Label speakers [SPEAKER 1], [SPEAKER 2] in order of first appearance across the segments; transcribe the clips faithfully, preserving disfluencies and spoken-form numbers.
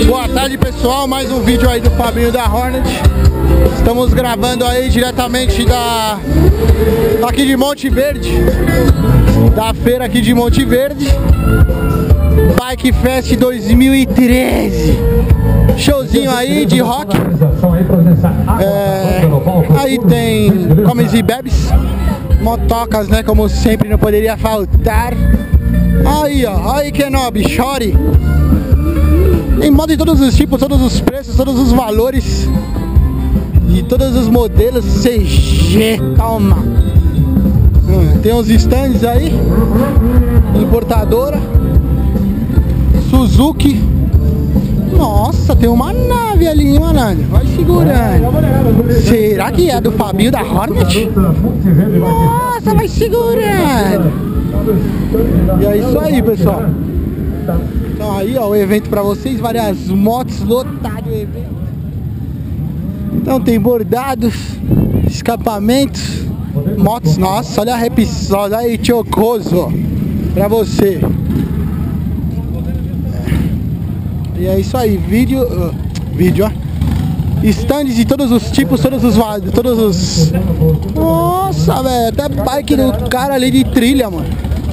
[SPEAKER 1] Boa tarde, pessoal, mais um vídeo aí do Fabinho da Hornet. Estamos gravando aí diretamente da aqui de Monte Verde, da feira aqui de Monte Verde, Bike Fest dois mil e treze. Showzinho aí de rock. É, aí tem comes e bebes, motocas, né, como sempre, não poderia faltar. Aí, ó, aí Kenobi, chore. Tem moto de todos os tipos, todos os preços, todos os valores e todos os modelos. C G, calma. Hum, tem uns stands aí, importadora, Suzuki. Nossa, tem uma nave ali, hein, malandro? Vai segurando. Será que é do Fabinho da Hornet? Nossa, vai segurando. E é isso aí, pessoal. Então aí, ó, o evento pra vocês, várias motos, lotado o evento. Então tem bordados, escapamentos, motos. Nossa, olha a Repsol, olha aí, Chocoso, pra você. E é isso aí, vídeo, uh, vídeo, ó. Stands de todos os tipos, todos os todos os. Nossa, velho, até bike do cara ali de trilha, mano.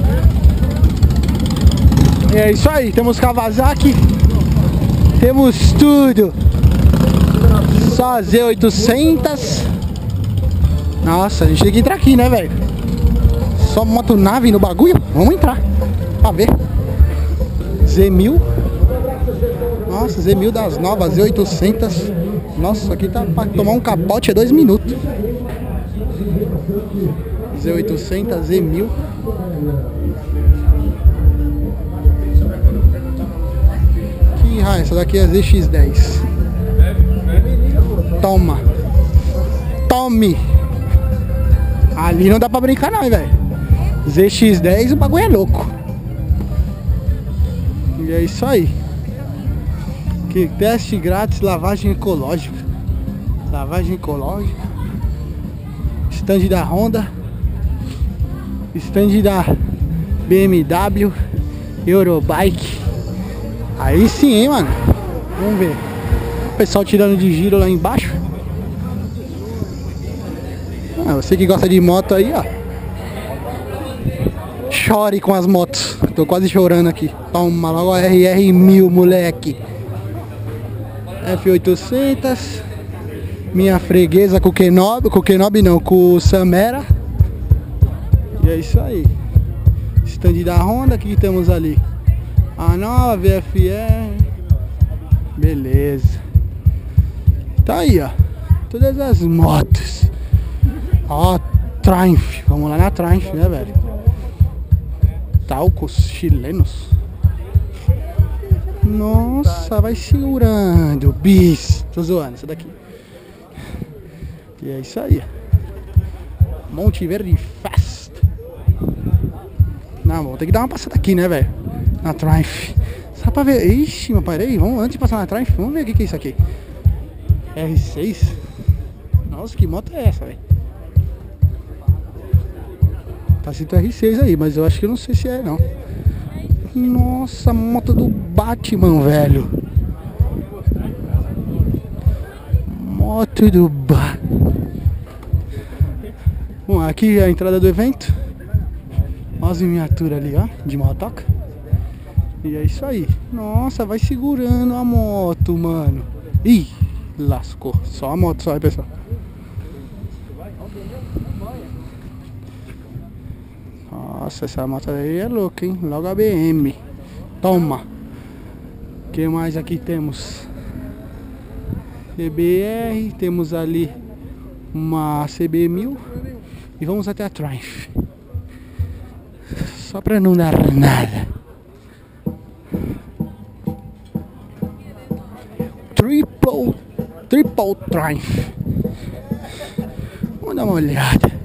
[SPEAKER 1] E é isso aí, temos Kawasaki, temos tudo. Só Z oitocentos. Nossa, a gente tem que entrar aqui, né, velho? Só moto nave no bagulho? Vamos entrar pra ver. Z mil. Nossa, Z mil das novas, Z oitocentos. Nossa, aqui tá pra tomar um capote é dois minutos. Z oitocentos, Z mil. Que raio, essa daqui é Z X dez. Toma. Tome. Ali não dá pra brincar não, velho. Z X dez, o bagulho é louco. E é isso aí. Que teste grátis, lavagem ecológica. Lavagem ecológica. Stand da Honda. Stand da B M W. Eurobike. Aí sim, hein, mano. Vamos ver. O pessoal tirando de giro lá embaixo. Ah, você que gosta de moto aí, ó. Chore com as motos. Tô quase chorando aqui. Toma logo a R R mil, moleque. F oitocentos. Minha freguesa com o Kenobi. Com o Kenobi não, com o Samera. E é isso aí. Stand da Honda. O que temos ali? A nova V F R. Beleza. Tá aí, ó. Todas as motos. Ó, Triumph. Vamos lá na Triumph, né, velho? Talcos chilenos. Nossa, vai segurando, bis. Tô zoando, essa daqui. E é isso aí. Monte Verde Fest. Não, vamos ter que dar uma passada aqui, né, velho? Na Triumph. Só pra ver. Ixi, mas parei. Vamos, antes de passar na Triumph, vamos ver o que, que é isso aqui. R seis. Nossa, que moto é essa, velho? Tá escrito R seis aí, mas eu acho que eu não sei se é, não. Nossa, moto do Batman, velho. Moto do Batman. Bom, aqui é a entrada do evento. Olha as miniaturas ali, ó, de motoca. E é isso aí. Nossa, vai segurando a moto, mano. Ih, lascou. Só a moto, só aí, pessoal. Nossa, essa moto aí é louca, hein? Logo a B M. Toma. O que mais aqui temos? C B R. Temos ali uma C B mil. E vamos até a Triumph. Só pra não dar nada. Triple. Triple Triumph. Vamos dar uma olhada.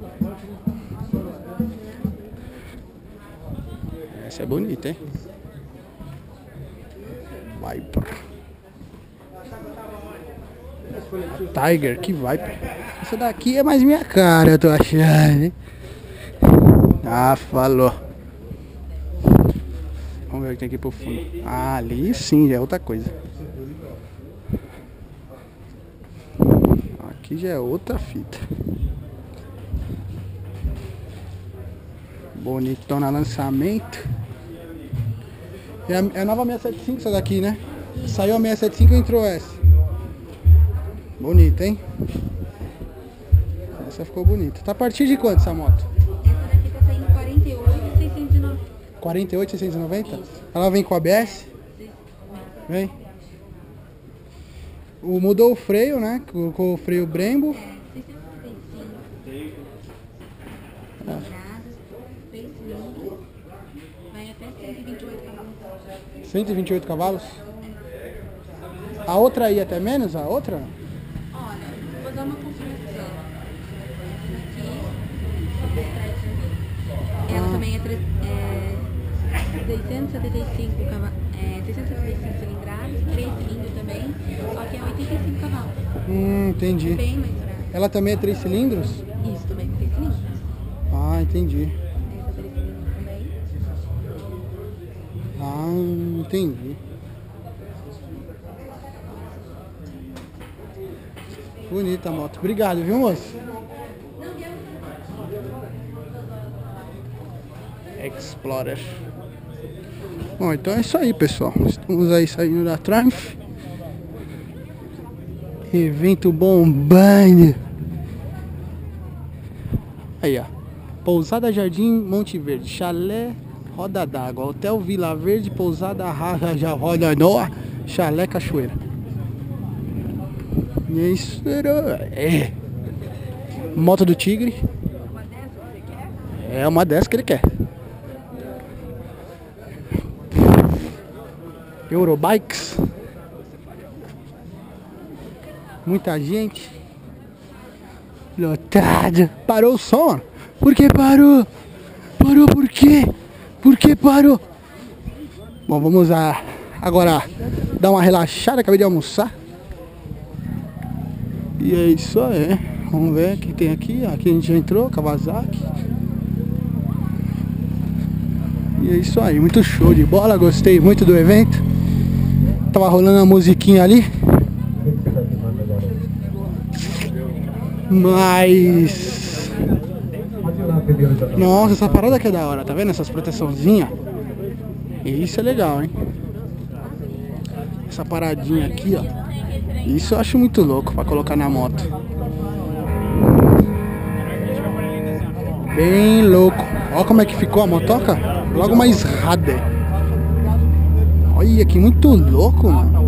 [SPEAKER 1] Essa é bonita, hein? Viper. A Tiger, que Viper. Essa daqui é mais minha cara, eu tô achando, hein? Ah, falou. Vamos ver o que tem aqui pro fundo. Ah, ali sim, já é outra coisa. Aqui já é outra fita. Bonitona lançamento. É a, é a nova seiscentos e setenta e cinco essa daqui, né? Saiu a seiscentos e setenta e cinco e entrou essa. Bonita, hein? Essa ficou bonita. Tá a partir de quanto essa moto?
[SPEAKER 2] Essa daqui tá saindo quarenta e oito, seiscentos e noventa.
[SPEAKER 1] quarenta e oito, seiscentos e noventa? Ela vem com A B S? Vem. O, mudou o freio, né? Com, com o freio Brembo.
[SPEAKER 2] É, seiscentos e setenta e cinco. Lembrados, três cilindros. Vai até cento e vinte e oito cavalos.
[SPEAKER 1] cento e vinte e oito cavalos? A outra aí até menos? A outra?
[SPEAKER 2] Olha, vou dar uma confirmação. Essa aqui, ela também é, tre- é seiscentos e setenta e cinco cavalos, é, seiscentos e setenta e cinco cilindrados, três cilindros também, só que é oitenta e cinco cavalos.
[SPEAKER 1] Hum, entendi.
[SPEAKER 2] Bem mais fraco.
[SPEAKER 1] Ela também é três cilindros?
[SPEAKER 2] Isso também, três cilindros.
[SPEAKER 1] Ah, entendi.
[SPEAKER 2] Essa três cilindros também.
[SPEAKER 1] Ah, entendi. Bonita a moto. Obrigado, viu, moço? Explorer. Bom, então é isso aí, pessoal. Estamos aí saindo da Triumph. Evento bombando. Aí, ó. Pousada Jardim Monte Verde. Chalé Roda d'Água. Hotel Vila Verde. Pousada Raja Roda Noa. Chalé Cachoeira. E é isso. É. Moto do Tigre. É uma dessas que ele quer. Eurobikes. Muita gente. Lotado. Parou o som, mano. Por que parou? Parou por quê? Por que parou? Bom, vamos a, agora dar uma relaxada. Acabei de almoçar. E é isso aí. Vamos ver o que tem aqui. Aqui a gente já entrou, Kawasaki. E é isso aí, muito show de bola. Gostei muito do evento. Tava rolando a musiquinha ali. Mas... nossa, essa parada aqui é da hora. Tá vendo essas proteçãozinhas? Isso é legal, hein? Essa paradinha aqui, ó. Isso eu acho muito louco pra colocar na moto. Bem louco. Olha como é que ficou a motoca. Logo mais rada. Olha que muito louco, mano.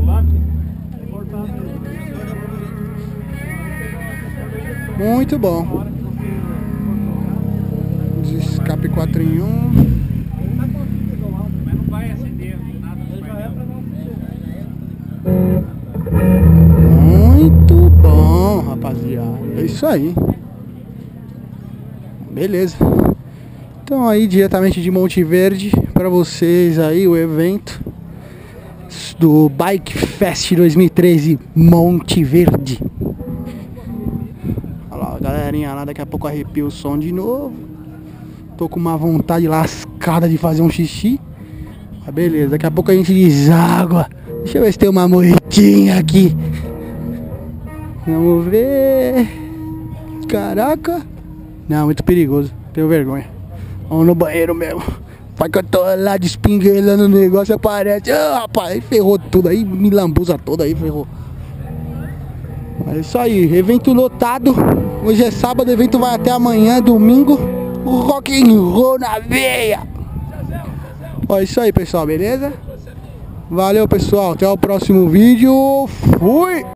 [SPEAKER 1] Muito bom. Escape quatro em um. Muito bom, rapaziada. É isso aí. Beleza. Então aí diretamente de Monte Verde para vocês aí o evento do Bike Fest dois mil e treze Monte Verde. Olha lá, galerinha lá, daqui a pouco arrepia o som de novo. Tô com uma vontade lascada de fazer um xixi. Mas beleza, daqui a pouco a gente deságua. Deixa eu ver se tem uma moedinha aqui. Vamos ver. Caraca. Não, muito perigoso. Tenho vergonha. Vamos no banheiro mesmo. Vai que eu tô lá despinguelando o negócio, aparece. Ah, rapaz, aí ferrou tudo aí, me lambuza toda aí, ferrou. É isso aí, evento lotado. Hoje é sábado, o evento vai até amanhã, domingo. Rock and roll na veia. Ó, é isso aí, pessoal, beleza? Valeu, pessoal, até o próximo vídeo. Fui!